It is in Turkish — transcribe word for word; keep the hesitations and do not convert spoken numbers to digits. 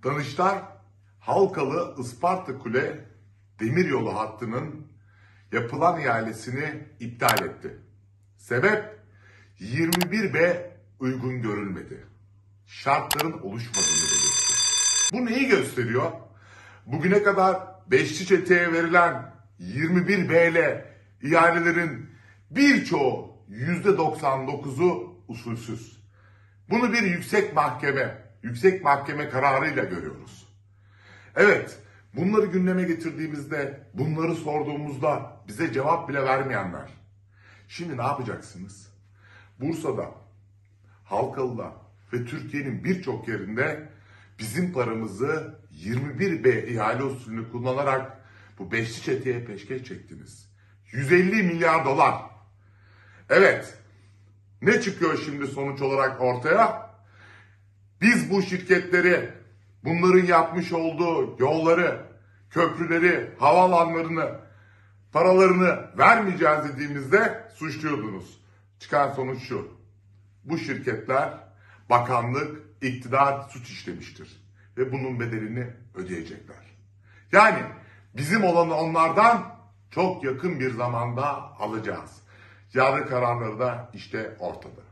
Danıştay, Halkalı Isparta Kule demiryolu hattının yapılan ihalesini iptal etti. Sebep yirmi bir B uygun görülmedi. Şartların oluşmadığını belirtti. Bu neyi gösteriyor? Bugüne kadar Beşli Çete'ye verilen yirmi bir B ile ihalelerin birçoğu yüzde doksan dokuzu usulsüz. Bunu bir yüksek mahkeme, yüksek mahkeme kararıyla görüyoruz. Evet, bunları gündeme getirdiğimizde, bunları sorduğumuzda bize cevap bile vermeyenler. Şimdi ne yapacaksınız? Bursa'da, Halkalı'da ve Türkiye'nin birçok yerinde bizim paramızı yirmi bir B ihale usulünü kullanarak bu Beşli Çete'ye peşkeş çektiniz. yüz elli milyar dolar. Evet, ne çıkıyor şimdi sonuç olarak ortaya? Biz bu şirketleri, bunların yapmış olduğu yolları, köprüleri, havaalanlarını, paralarını vermeyeceğiz dediğimizde suçluyordunuz. Çıkan sonuç şu: bu şirketler bakanlık, iktidar suç işlemiştir ve bunun bedelini ödeyecekler. Yani bizim olanı onlardan çok yakın bir zamanda alacağız. Yargı kararları da işte ortada.